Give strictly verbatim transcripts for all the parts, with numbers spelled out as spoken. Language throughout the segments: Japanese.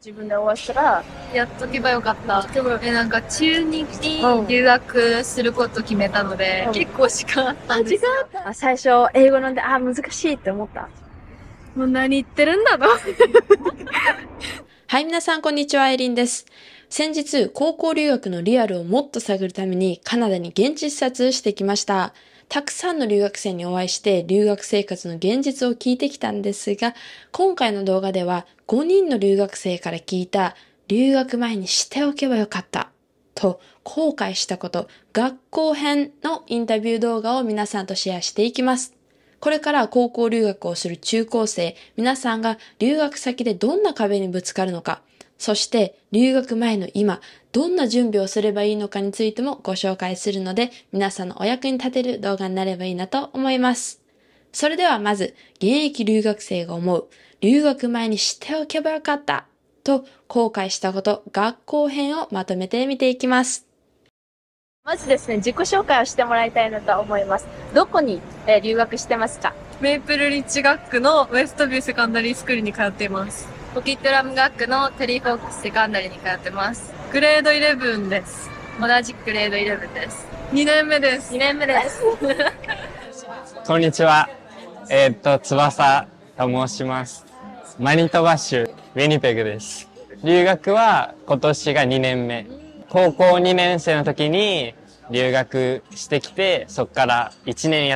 自分で終わったら、 やっとけばよかった。え、なんか中にに留学すること決めたので、 うん結構時間あったんですよ。 あ最初、英語なんで、あ、難しいって思った。 もう何言ってるんだろう。 はい、皆さん、こんにちは。エリンです。先日、高校留学のリアルをもっと探るために、カナダに現地視察してきました。たくさんの留学生にお会いして、留学生活の現実を聞いてきたんですが、今回の動画では、ごにんの留学生から聞いた、留学前にしておけばよかった、と後悔したこと、学校編のインタビュー動画を皆さんとシェアしていきます。これから高校留学をする中高生、皆さんが留学先でどんな壁にぶつかるのか、そして留学前の今、どんな準備をすればいいのかについてもご紹介するので、皆さんのお役に立てる動画になればいいなと思います。それではまず、現役留学生が思う、留学前にしておけばよかった、と後悔したこと、学校編をまとめてみていきます。 まずですね、自己紹介をしてもらいたいなと思います。どこに、えー留学してますか？ メープルリッチ学区のウェストビューセカンダリースクールに通っています。ポキットラム学区のテリーフォークスセカンダリーに通ってます。グレードイレブンです。同じくグレードイレブンです。にねんめです。 にねんめです。 こんにちは。えーっと、翼と申します。マニトバ州、ウィニペグです。留学は今年がにねんめ。高校にねん生の時に留学してきて、そこからいちねんやって、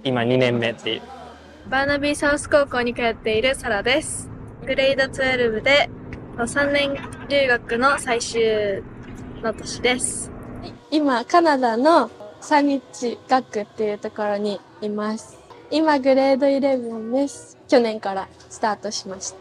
今にねんめっていう。 バーナビーサウス高校に通っているサラです。グレードじゅうにでさんねん留学の最終の年です。 今、カナダのサニッチ学区っていうところにいます。今、グレードじゅういちです。去年からスタートしました。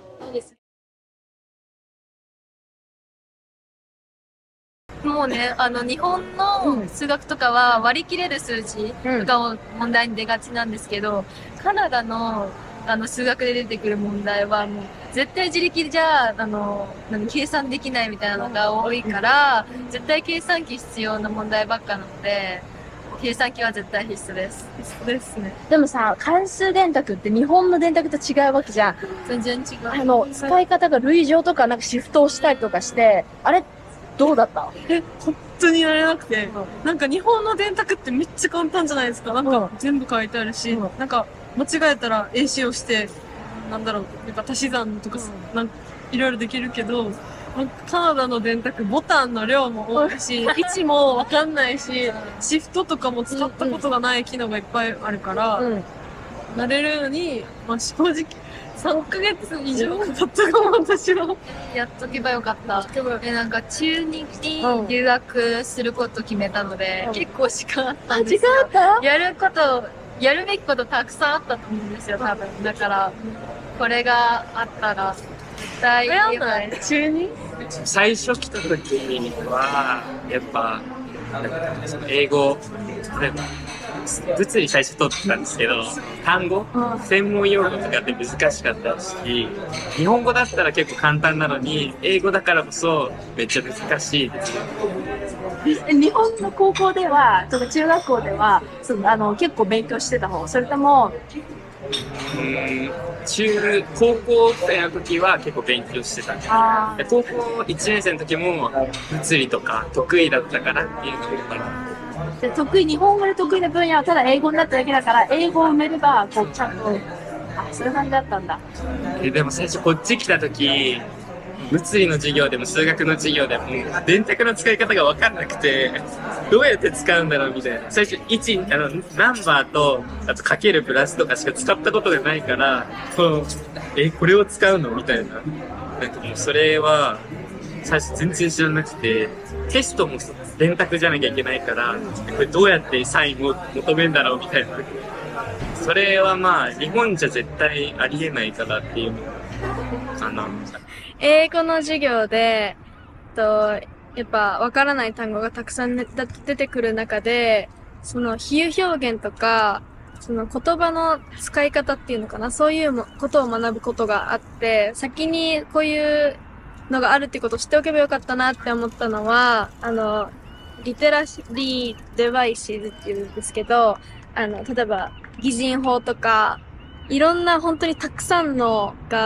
もうね、あの、日本の数学とかは割り切れる数字とかを問題に出がちなんですけど、カナダのあの数学で出てくる問題はもう絶対自力じゃ、あの、何計算できないみたいなのが多いから、絶対計算機必要な問題ばっかなので、計算機は絶対必須です。必須ですね。 でもさ、関数電卓って日本の電卓と違うわけじゃん。 全然違う。 あの、使い方が類乗とかなんかシフトをしたりとかして、あれ、どうだった？ え、本当にやれなくて、なんか日本の電卓ってめっちゃ簡単じゃないですか。なんか全部書いてあるし、 うんなんか間違えたら エーシー をして、なんだろう、やっぱ足し算とか、なんかいろいろできるけど、カナダの電卓ボタンの量も多いし、位置もわかんないし、シフトとかも使ったことがない機能がいっぱいあるから、 うん。 慣れるのに、まあ正直さんかげつ以上かかったかも、私は。 やっとけばよかった。え、なんか中にに留学すること決めたので、 うん結構時間あったあ、 んですよ。 違った？ やること、やるべきことたくさんあったと思うんですよ、多分。だから、これがあったら、絶対やんない中に最初来た時は、やっぱ、その英語、例えば、物理最初取ってたんですけど、単語、専門用語とかって難しかったし、日本語だったら結構簡単なのに、英語だからこそめっちゃ難しいですよ。 え日本の高校では、とか中学校では、そのあの結構勉強してた方？それとも、 うーん中、高校生の時は結構勉強してたんであで高校いちねん生の時も物理とか得意だったからっていうのがで得意、日本語で得意な分野はただ英語になっただけだから、英語を埋めれば、こう、ちゃんと、あ、そういう感じだったんだ。 えでも最初こっち来た時物理の授業でも数学の授業でも電卓の使い方が分かんなくてどうやって使うんだろうみたいな最初いちあのナンバーとあとかけるプラスとかしか使ったことがないからこのえこれを使うのみたいななんかもうそれは最初全然知らなくてテストも電卓じゃなきゃいけないからこれどうやってサインを求めるんだろうみたいなそれはまあ日本じゃ絶対ありえないからっていうのかな。 英語の授業で、と、やっぱわからない単語がたくさんねだ出てくる中で、その比喩表現とか、その言葉の使い方っていうのかな、そういうもことを学ぶことがあって、先にこういうのがあるってことを知っておけばよかったなって思ったのは、あの、リテラシーデバイシーズっていうんですけど、あの、例えば、擬人法とか、いろんな本当にたくさんのが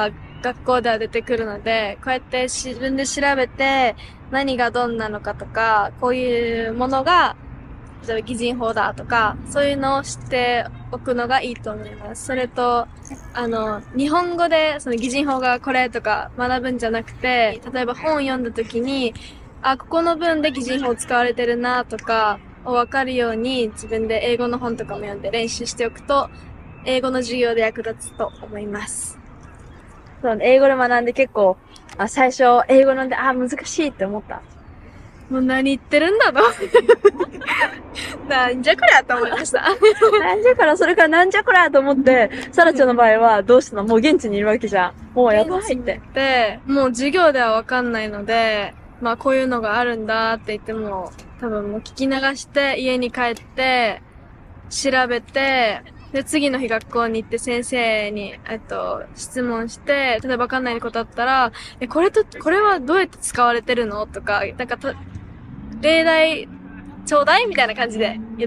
学校では出てくるので、こうやって自分で調べて、何がどんなのかとか、こういうものが、例えば擬人法だとか、そういうのを知っておくのがいいと思います。それと、あの、日本語でその擬人法がこれとか学ぶんじゃなくて、例えば本を読んだ時に、あ、ここの文で擬人法使われてるなとかを分かるように自分で英語の本とかも読んで練習しておくと、英語の授業で役立つと思います。 そう、英語で学んで結構、あ、最初英語なんで、あ、難しいって思った。 もう何言ってるんだと。なんじゃこりゃと思いました。 なんじゃから、それからなんじゃこりゃと思って、サラちゃんの場合はどうしたの？もう現地にいるわけじゃん。もうやばいって。 で、もう授業ではわかんないので、まあこういうのがあるんだって言っても、多分もう聞き流して家に帰って、調べて、で、次の日学校に行って先生に、えっと、質問して、例えばわかんないことあったら、え、これと、これはどうやって使われてるのとか、なんかた、例題、ちょうだいみたいな感じで言って、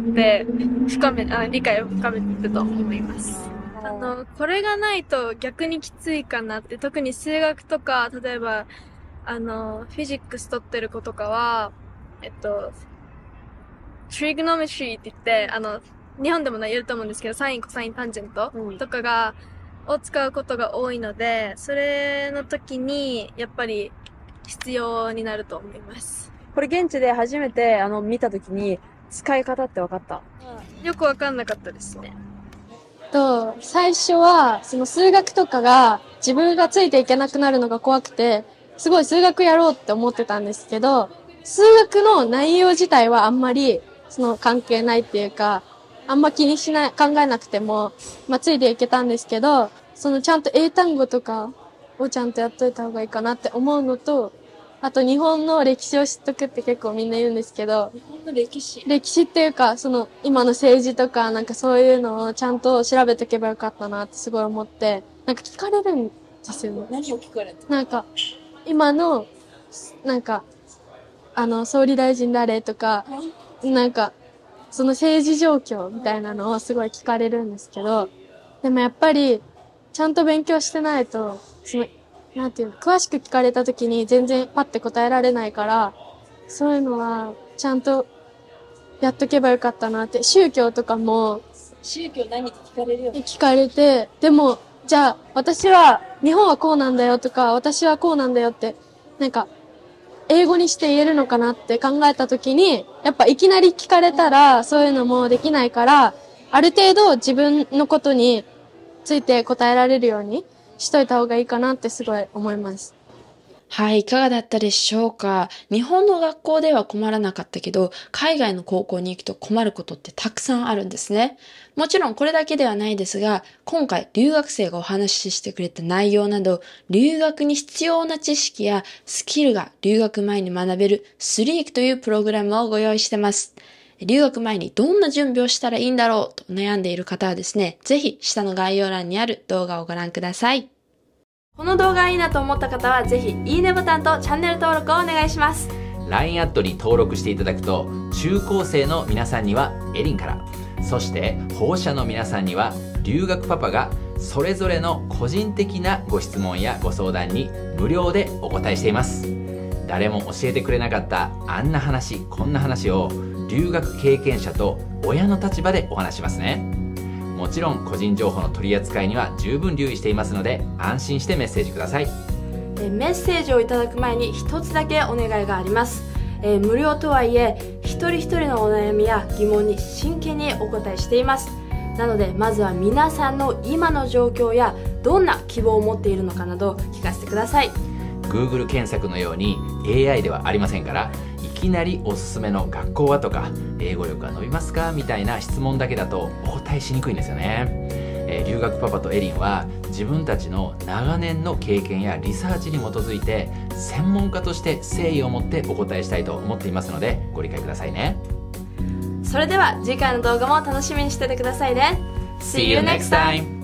深め、あ、理解を深めてると思います。あの、これがないと逆にきついかなって、特に数学とか、例えば、あの、フィジックス取ってる子とかは、えっと、trigonometry って言って、あの、日本でも言えると思うんですけど、サイン、コサイン、タンジェントとかが、を使うことが多いので、それの時に、やっぱり必要になると思います。 これ現地で初めて、あの、見た時に、使い方って分かった？ よくわかんなかったですね。 と、最初は、その数学とかが、自分がついていけなくなるのが怖くて、すごい数学やろうって思ってたんですけど、数学の内容自体はあんまり、その関係ないっていうか、あんま気にしない、考えなくても、まあ、ついていけたんですけど、そのちゃんと英単語とかをちゃんとやっといた方がいいかなって思うのと、あと日本の歴史を知っとくって結構みんな言うんですけど、 日本の歴史歴史っていうか、その今の政治とかなんかそういうのをちゃんと調べとけばよかったなってすごい思って、なんか聞かれるんですよね。 何を聞かれるの？ なんか、今の、なんか、あの、総理大臣誰とか、なんか、その政治状況みたいなのをすごい聞かれるんですけど、でもやっぱり、ちゃんと勉強してないと、その、なんていうの、詳しく聞かれた時に全然パッて答えられないから、そういうのは、ちゃんとやっとけばよかったなって、宗教とかも、 宗教何って聞かれるよね。 聞かれて、でも、じゃあ、私は、日本はこうなんだよとか、私はこうなんだよって、なんか、英語にして言えるのかなって考えたときに、やっぱいきなり聞かれたら、そういうのもできないから、ある程度自分のことについて答えられるようにしといた方がいいかなってすごい思います。 はい、いかがだったでしょうか。日本の学校では困らなかったけど、海外の高校に行くと困ることってたくさんあるんですね。もちろんこれだけではないですが、今回留学生がお話ししてくれた内容など、留学に必要な知識やスキルが留学前に学べるスリークというプログラムをご用意してます。留学前にどんな準備をしたらいいんだろうと悩んでいる方はですね、ぜひ下の概要欄にある動画をご覧ください。 この動画がいいなと思った方はぜひいいねボタンとチャンネル登録をお願いします。 ライン アットに登録していただくと、中高生の皆さんにはエリンから、そして保護者の皆さんには留学パパがそれぞれの個人的なご質問やご相談に無料でお答えしています。誰も教えてくれなかったあんな話こんな話を留学経験者と親の立場でお話しますね。もちろん個人情報の取り扱いには十分留意していますので、安心してメッセージください。 えメッセージをいただく前に一つだけお願いがあります。えー、無料とはいえ一人一人のお悩みや疑問に真剣にお答えしています。なのでまずは皆さんの今の状況やどんな希望を持っているのかなど聞かせてください。 Google 検索のように エーアイ ではありませんから、いきなりおすすめの学校はとか英語力は伸びますかみたいな質問だけだとお答えしにくいんですよね。えー、留学パパとエリンは自分たちの長年の経験やリサーチに基づいて専門家として誠意を持ってお答えしたいと思っていますのでご理解くださいね。 それでは次回の動画も楽しみにしててくださいね。 See you next time!